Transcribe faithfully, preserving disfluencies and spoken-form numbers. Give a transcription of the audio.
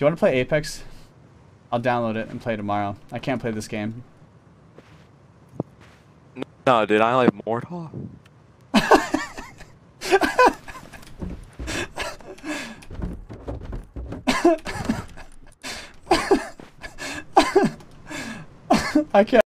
you want to play Apex? I'll download it and play tomorrow. I can't play this game. No, dude, I like Mortal. I can't.